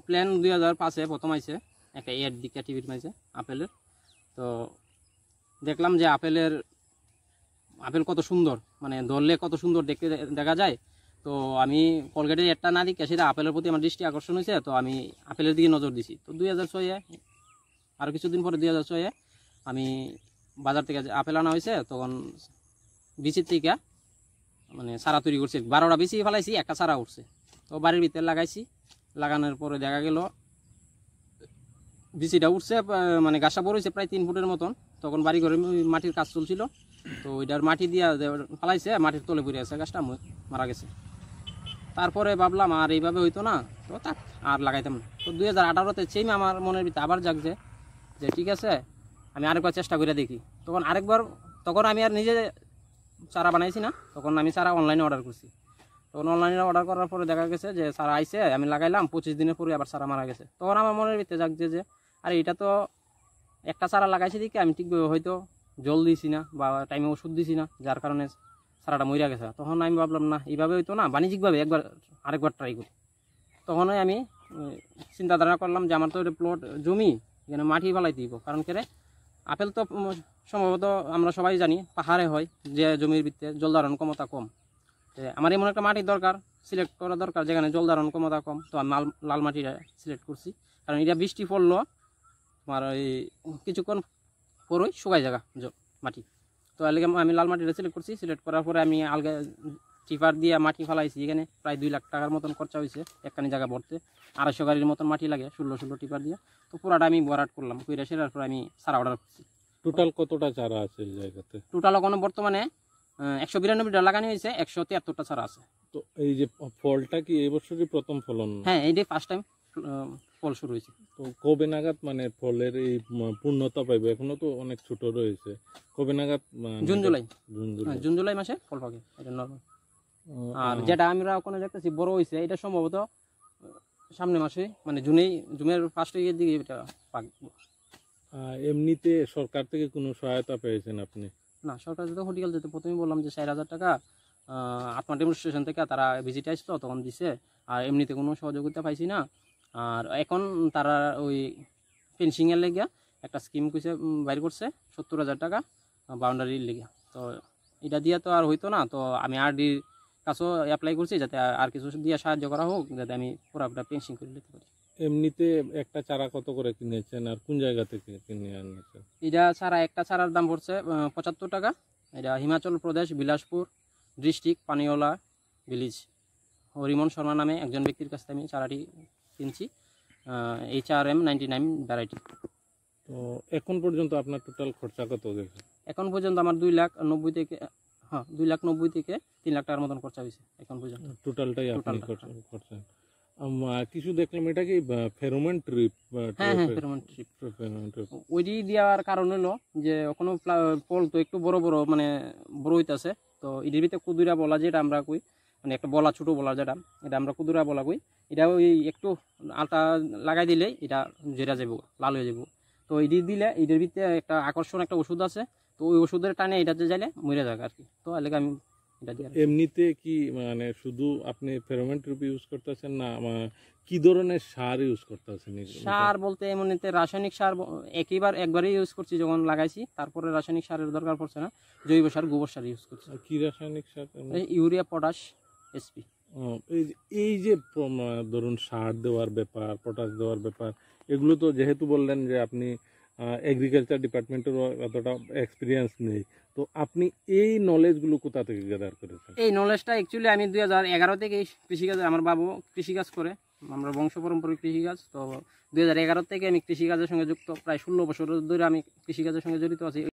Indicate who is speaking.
Speaker 1: Plan 2005-এ প্রথম আইছে একটা এড দিকা টিভির মাঝে আপেলের। তো দেখলাম যে আপেল কত সুন্দর, মানে ধরলে কত সুন্দর দেখতে দেখা যায়। তো আমি কলগেটের একটা না দিকে সেটা আপেলের প্রতি আমার দৃষ্টি আকর্ষণ হয়েছে। তো আমি আপেলের দিকে নজর দিছি। তো 2006-এ আরও কিছুদিন পরে 2006-এ আমি বাজার থেকে আপেল আনা হয়েছে, তখন বিচির থেকে মানে চারা তৈরি করছি। 12টা বিচি ফেলাইছি, একটা চারা উঠছে। তো বাড়ির ভিতরে লাগাইছি, লাগানোর পরে দেখা গেল বিচিটা উঠছে, মানে গাছটা বড় হয়েছে প্রায় 3 ফুটের মতন। তখন বাড়ি ঘরে মাটির কাজ চলছিল, তো ওইটার মাটি দিয়া ফেলাইছে, মাটির তলে পড়ে আছে, গাছটা মারা গেছে। তারপরে ভাবলাম আর এইভাবে হইতো না, তো তাক আর লাগাইতাম না। তো 2018-তে সেম আমার মনের ভিতরে আবার জাগছে যে ঠিক আছে আমি আরেকবার চেষ্টা করে দেখি। তখন আমি আর নিজে চারা বানাইছি না, তখন আমি চারা অনলাইনে অর্ডার করছি। তখন অনলাইনে অর্ডার করার পরে দেখা গেছে যে চারা আইছে, আমি লাগাইলাম, 25 দিনের পরে আবার চারা মারা গেছে। তখন আমার মনের ভিতরে জাগছে যে আরে এটা তো একটা চারা লাগাইছি দিকে আমি ঠিকভাবে হয়তো জল দিছি না বা টাইমে ওষুধ দিছি না, যার কারণে চারাটা মরিয়া গেছে। তখন আমি ভাবলাম না এইভাবে হইতো না, বাণিজ্যিকভাবে আরেকবার ট্রাই করি। তখনই আমি চিন্তাধারা করলাম যে আমার তো এটা প্লট জমি, এখানে মাটি ফেলাইতে দিব। কারণ কেরে আপেল তো সম্ভবত আমরা সবাই জানি পাহাড়ে হয়, যে জমির ভিতরে জল ধারণ ক্ষমতা কম। আমার এমন একটা মাটির দরকার, সিলেক্ট করা দরকার যেখানে জল ধারণ ক্ষমতা কম। তো আমি লাল মাটিটা সিলেক্ট করছি, কারণ এটা বৃষ্টি পড়লো তোমার ওই কিছুক্ষণ পরই শুকাই জায়গা মাটি। তো আমি লাল মাটিটা সিলেক্ট করছি। সিলেক্ট করার পরে আমি আলগা টিপার দিয়ে মাটি ফেলাইছি। এখানে প্রায় 2 লাখ টাকার মতন খরচা হয়েছে একখানি জায়গা ভরতে। 250 গাড়ির মতন মাটি লাগে, 16 টিপার দিয়ে। তো পুরাটা আমি ভরাট করলাম, কইরা সেরার পরে আমি চারা অর্ডার করছি।
Speaker 2: টোটাল কতটা চারা আছে এই জায়গাতে?
Speaker 1: টোটাল এখন বর্তমানে 192টা লাগানো হয়েছে, 173টা চারা আছে।
Speaker 2: তো এই যে ফলটা কি এই বছরই প্রথম ফলন?
Speaker 1: হ্যাঁ, এইটাই ফার্স্ট টাইম ফল শুরু হয়েছে।
Speaker 2: তো কবে নাগাদ মানে ফলের এই পূর্ণতা পাইবে? এখনো তো অনেক ছোট রয়েছে, কবে নাগাদ?
Speaker 1: জুন জুলাই মাসে ফল পাকে, এটা নরমাল। আর যেটা আমরা ওখানে দেখতেছি বড় হয়েছে, এটা সম্ভবত সামনে মাসে, মানে জুনের ফার্স্ট উইকের দিকে এটা পাকবে।
Speaker 2: এমনিতে সরকার থেকে কোনো সহায়তা পেয়েছেন আপনি?
Speaker 1: না, সরকার তো হর্টিকালচার প্রথমেই বললাম যে 60,000 টাকা আত্মা ডেমনস্ট্রেশন থেকে তারা ভিজিট আসতো, তখন দিছে। আর এমনিতে কোনো সহযোগিতা পাইছি না। আর এখন তারা ওই ফেন্সিংয়ের লেগে একটা স্কিম কইছে বাইর করছে 70,000 টাকা বাউন্ডারির লেগে। তো এটা দিয়ে তো আর হইতো না। তো আমি আরডির কাছেও অ্যাপ্লাই করছি যাতে আর কিছু দিয়ে সাহায্য করা হোক, যাতে আমি পুরোটা ফেন্সিং করে নিতে পারি।
Speaker 2: এমনিতে একটা চারা কত করে কিনেছেন আর কোন জায়গা থেকে কিনে আনিয়েছেন?
Speaker 1: এটা একটা চারার দাম পড়ছে 75 টাকা। এটা হিমাচল প্রদেশ, বিলাসপুর ডিস্ট্রিক্ট, পানিওলা ভিলেজ, হরিমন শর্মা নামে একজন ব্যক্তির কাছ থেকে আমি চারাটি কিনছি। HRM 99 variety.
Speaker 2: তো এখন পর্যন্ত আপনার টোটাল খরচা কত গেছে?
Speaker 1: এখন পর্যন্ত আমার 2,90,000 থেকে 2,90,000 থেকে 3 লাখ টাকার মতন খরচা হয়েছে এখন পর্যন্ত।
Speaker 2: টোটালটাই আপনি করছেন? কিছু দেখলাম এটা কি ফেরোমন ট্রিপ?
Speaker 1: হ্যাঁ, ফেরোমন ট্রিপ। ওইটি দেওয়ার কারণ হলো যে কোনো ফল তো একটু বড় বড় মানে বড় হইতেছে। তো এটির ভিতরে কুদুরা বলা, যেটা আমরা কই, মানে একটা বলা, ছোট বলা যেটা, এটা আমরা কুদুরা বলা কই। এটা ওই একটু আলটা লাগাই দিলেই এটা যেটা যাব, লাল হয়ে যাব। তো এটি দিলে এটির ভিতরে একটা আকর্ষণ একটা ওষুধ আছে, তো ওই ওষুধের টানে এটাতে যাইলে মরে যাবে আর কি। তো এলাকা আমি এটা দিয়ে। এমনিতে
Speaker 2: কি মানে শুধু আপনি ফেরোমন ট্রিপ ইউজ করতেছেন না, কি ধরনের সার ইউজ করতেছেন?
Speaker 1: সার বলতে এমনিতে রাসায়নিক সার একবারই ইউজ করছি যখন লাগাইছি, তারপরে রাসায়নিক সারের দরকার পড়ছে না, জৈব সার, গোবর সার ইউজ করছি।
Speaker 2: কি রাসায়নিক সার?
Speaker 1: Urea, potash, SP।
Speaker 2: এই যে ধরুন সার দেওয়ার ব্যাপার, পটাশ দেওয়ার ব্যাপার, এগুলো তো যেহেতু বললেন যে আপনি এগ্রিকালচার ডিপার্টমেন্টেরও এতটা এক্সপিরিয়েন্স নেই, তো আপনি এই নলেজগুলো কোথা থেকে গ্যাদার করেছেন?
Speaker 1: এই নলেজটা অ্যাকচুয়ালি আমি 2011 থেকে কৃষিকাজ, আমার বাবু কৃষিকাজ করে, আমরা বংশ পরম্পরায় কৃষিকাজ। তো 2011 থেকে আমি কৃষিকাজের সঙ্গে যুক্ত, প্রায় 16 বছর ধরে আমি কৃষিকাজের সঙ্গে জড়িত আছি।